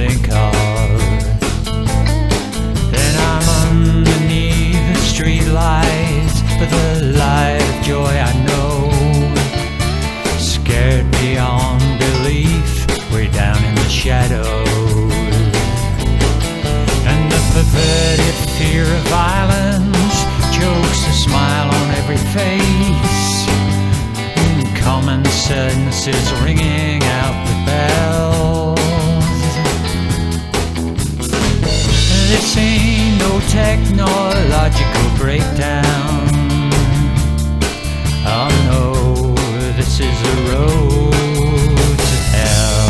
think of. Then I'm underneath the street lights, but the light of joy I know scared beyond belief, way down in the shadows. And the perverted fear of violence chokes a smile on every face. Common sadness is ringing out the bells. This ain't no technological breakdown. Oh no, this is a road to hell.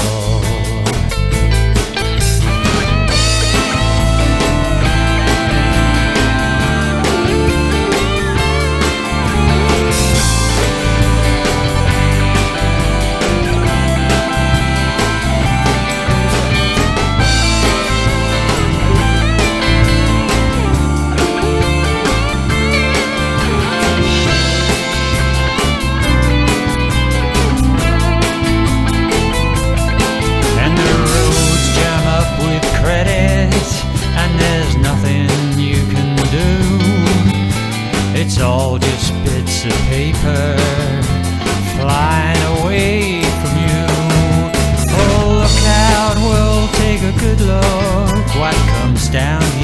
And there's nothing you can do. It's all just bits of paper flying away from you. Oh, look out, we'll take a good look what comes down here.